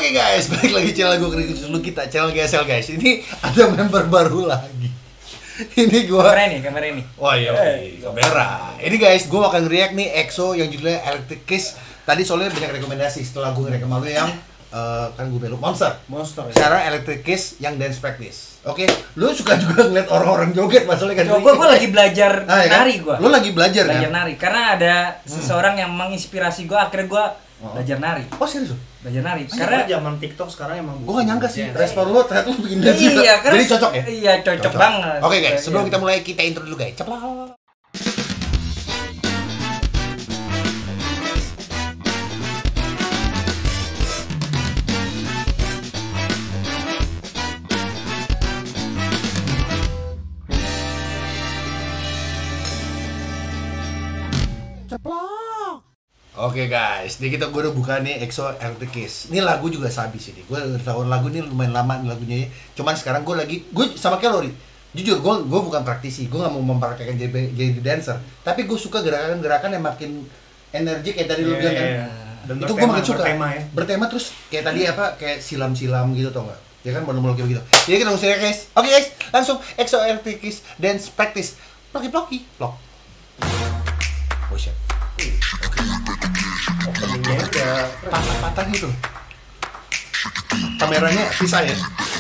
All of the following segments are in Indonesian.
Oke guys, balik lagi channel gue Kritis dulu kita channel GSL guys. Ini ada member baru lagi. Ini gue kamera ini. Wah iya, kamera. Ini guys, gue akan react nih EXO yang judulnya Electric Kiss. Tadi soalnya banyak rekomendasi setelah gue nge-react malu yang kan gue belok Monster. Ya. Sekarang Electric Kiss yang dance practice. Oke, lu suka juga ngeliat orang-orang joget masalahnya kan? Gue lagi belajar nari gue. Lu lagi belajar kan? Nari karena ada seseorang yang menginspirasi gue, akhirnya gue belajar nari. Oh serius? Belajar nari. Karena zaman TikTok sekarang emang gue gak nyangka sih, respon lu ternyata lu bikin dance juga. Iya, Jadi cocok ya? Iya, cocok banget. Oke guys, sebelum kita mulai kita intro dulu guys. Ceplok. Oke guys, jadi gue udah buka nih EXO Electric Kiss. Ini lagu juga sabi sih nih. Gue udah tahu lagu ini lumayan lama nih lagunya. Cuman sekarang gue sama kayak Lori. Jujur, gue bukan praktisi. Gue nggak mau mempraktekkan jadi dancer. Tapi gue suka gerakan-gerakan yang makin energik kayak tadi lu bilang kan. Dan itu gue makin suka. Bertema, ya? Bertema terus kayak tadi apa? Kayak silam-silam gitu tau nggak? Ya kan malu-malu kayak gitu. Jadi kita langsung guys. Oke guys, langsung EXO Electric Kiss Dance Practice. Ploki-ploki, vlog. Oh shit. Openingnya udah Patah-patah gitu. Kameranya pisah ya.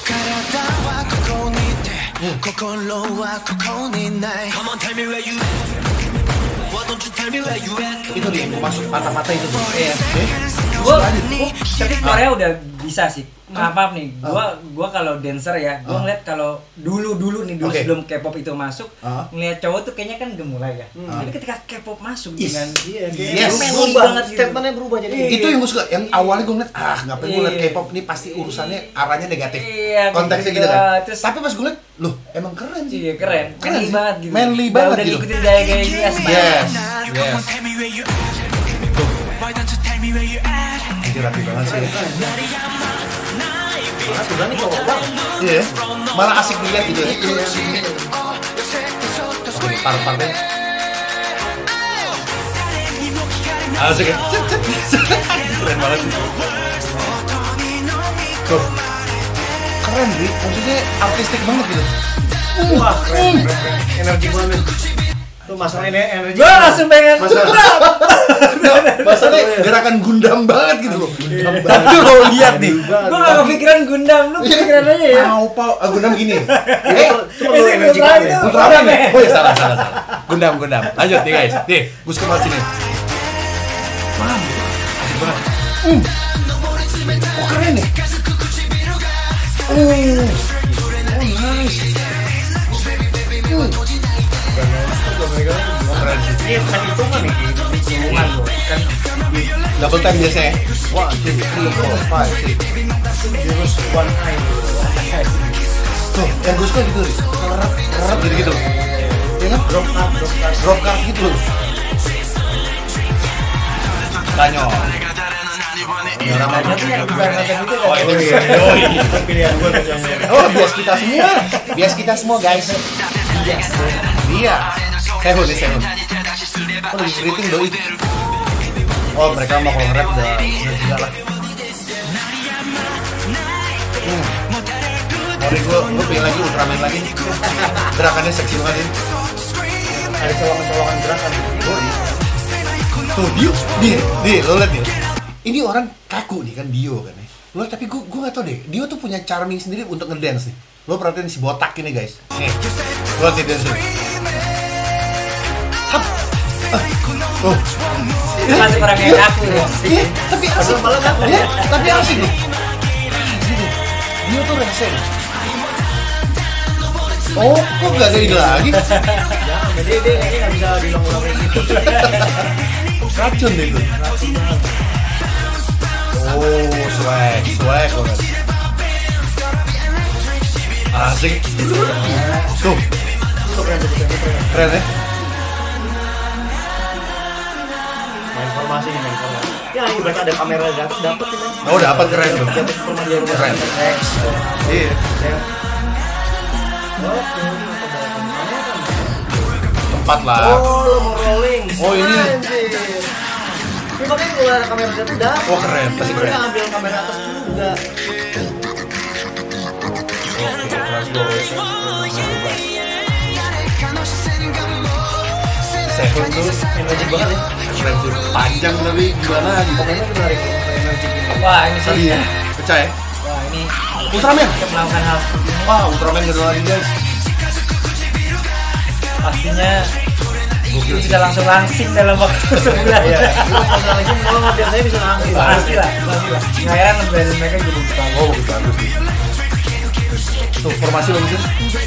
Itu dia masuk patah-patah itu. Iya. Tapi Korea udah bisa sih. Maaf nih, gua kalau dancer ya, gua ngeliat kalau dulu Oke. sebelum K-pop itu masuk, ngeliat cowok tuh kayaknya kan gemulai ya. Tapi ketika K-pop masuk dengan Yes. manly banget gitu. statementnya berubah jadi Itu yang gue suka. Yang awalnya gue ngeliat, ngapain gue liat K-pop ini pasti urusannya arahnya negatif. Iya, Konteksnya gitu. gitu kan. Terus- Tapi pas gue liat, loh emang keren sih. Iya, keren. Manly sih. banget gitu. Manly banget udah gitu. ngikutin gaya-gaya US banget. Yes. Ini rapi banget sih. sudah nih cowok banget. Iya. Malah asik dilihat gitu ya. Part-partnya. Asik ya. Keren banget sih. Tuh. Keren sih. Maksudnya artistik banget gitu. Wah, keren. Energi banget. Tuh masalah ini energi. Gua langsung pengen Masalahnya gerakan Gundam banget gitu loh. Gundam banget. Tapi lo lihat nih. Gua gak kepikiran Gundam, lu kepikiran aja ya. Gundam gini. Itu perlu energi banget ya. Ultraman ya? Oh ya salah. Gundam. Lanjut nih guys. Nih, gue suka banget sini. Paham gitu. Asik banget. Oh keren nih. Nice. Keren sih. Ini bukan hitungan nih, hitungan loh. Kan Double time biasanya. 1, 2, 3, 4, 5, 6. jurus one eye. Tuh, yang gue suka gitu nih. Rap gitu-gitu. Ya kan? Drop card gitu loh. Tanyo. Tanya tuh yang bukan macam itu kan. Oh itu dia. Pilihan gue tuh yang Oh bias kita semua guys. Iya. Sehun. Oh lagi greeting doi. Oh mereka mau kalau rap udah gila lah. Mari gue pengen lagi Ultraman lagi. Gerakannya seksi banget ini. Ada colongan gerakan. Tuh Dio, lo liat nih. Ini orang kaku nih kan Dio kan nih. Lo tapi gue gak tau deh. Dio tuh punya charming sendiri untuk ngedance nih. Lo perhatiin si botak ini guys. Nih, lo liat dance nih. Hap. Oh. Masih orang yang kaku ya. Iya, tapi asik. Iya, tapi asik loh. Dio tuh rese. Oh, kok gak ada ide lagi? jadi dia kayaknya nggak bisa diulang-ulang gitu. Racun deh itu. Oh, swag banget. Asik. Tuh, keren ya? Main informasi nih, main informasi. Ya, ibarat ada kamera dapet ini. Oh, dapat keren tuh. Dapet informasi Keren. Iya. Tempat lah. Oh, lo mau rolling. Oh, ini. Anjir. Ini makanya kalau ada kamera jatuh dah. Oh keren, pasti keren. Mereka ambil kamera atas dulu. ada. Seven tuh Magic banget ya. keren sih. Panjang tapi gimana gitu. Pokoknya menarik Magic ini. Wah ini sih. Tadi ya, pecah ya. Wah ini. Ultraman. Untuk melakukan hal seperti ini, Wah, Ultraman gede lagi guys. pastinya Gokil sih. bisa langsung langsing dalam waktu sebulan. Iya. Kalau lagi mau biasanya bisa langsung. Pasti lah. Nggak heran brand mereka jadi bagus. Oh, bagus sih. Tuh, formasi bagus sih.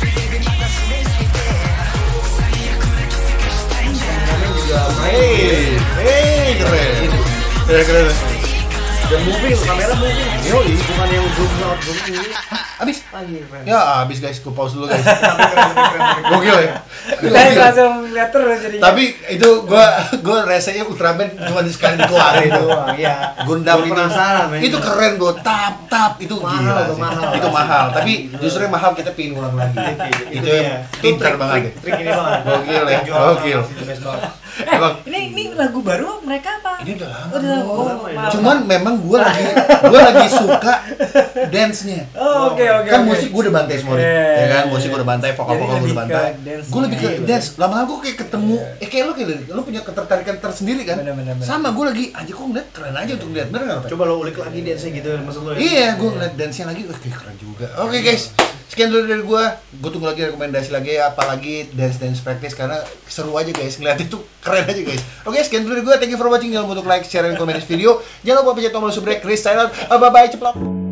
Hey, keren. Ya, keren. Dan moving, kamera moving. Yoi. Bukan yang zoom out zoom ini. Abis. Lagi keren. Ya, abis guys, gue pause dulu guys. Tapi keren. Gokil ya. Kita Gokil. langsung lihat terus jadi. Tapi itu gue resenya Ultraman cuma sekali dikeluarin itu. Iya. Gundam Gua itu penasaran, men. itu keren bro, tap itu Mahal gila tuh, sih. mahal. Itu mahal, tapi justru yang mahal kita pingin ulang lagi. Itu yang pintar banget. Trik ini banget. Gokil ya, Jual gokil. itu best banget. Emang Ini lagu baru mereka apa? ini udah lama. Udah, lama ya. maaf. Cuman memang gue lagi suka dance-nya. Oh, oke. Kan musik gue udah bantai semua nih. Iya. Ya kan, musik gue udah bantai, vokal-vokal gue Jadi udah lebih bantai. ke dance-nya. Gue lebih ke Iya, dance. Lama-lama gue kayak ketemu, kayak lu punya ketertarikan tersendiri kan? Bener. Sama gue lagi, aja kok ngeliat keren aja untuk lihat. Bener nggak? Pak? Coba lo ulik lagi dance-nya gitu maksud lo ya. Iya, gue ngeliat dance-nya lagi, wah kayak keren juga. Oke guys, sekian dulu dari gue tunggu lagi rekomendasi lagi, apalagi dance practice karena seru aja guys, ngeliat itu keren aja guys. Oke, sekian dulu dari gue, thank you for watching, jangan lupa untuk like, share, dan komen di video. Jangan lupa pencet tombol subscribe, Chris sign out, bye bye, ceplok.